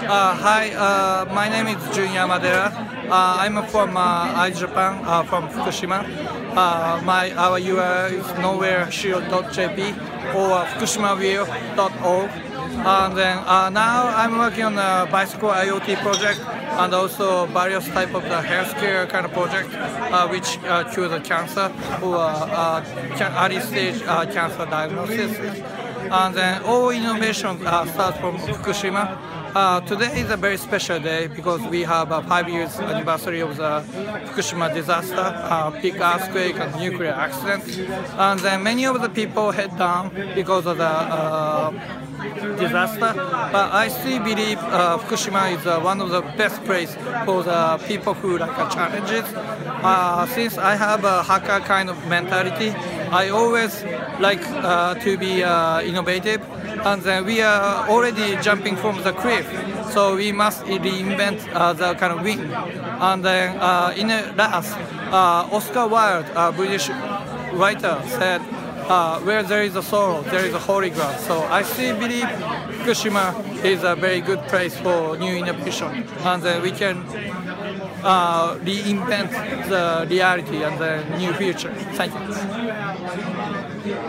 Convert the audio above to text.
Hi, my name is Jun Yamadera. I'm from Aichi Japan, from Fukushima. Our URL is nowhereshiro.jp or fukushimawheel.org. And then now I'm working on a bicycle IoT project and also various type of the healthcare kind of project which cure the cancer or early stage cancer diagnosis. And then all innovation starts from Fukushima. Today is a very special day because we have a 5 years anniversary of the Fukushima disaster, big earthquake and nuclear accident. And then many of the people head down because of the disaster. But I still believe Fukushima is one of the best places for the people who like challenges. Since I have a hacker kind of mentality, I always like to be innovative, and then we are already jumping from the cliff, so we must reinvent the kind of wing. And then in the last, Oscar Wilde, a British writer, said, where there is a sorrow, there is a holy ground. So I still believe Fukushima is a very good place for new innovation, and then we can reinvent the reality and the new future. Thank you.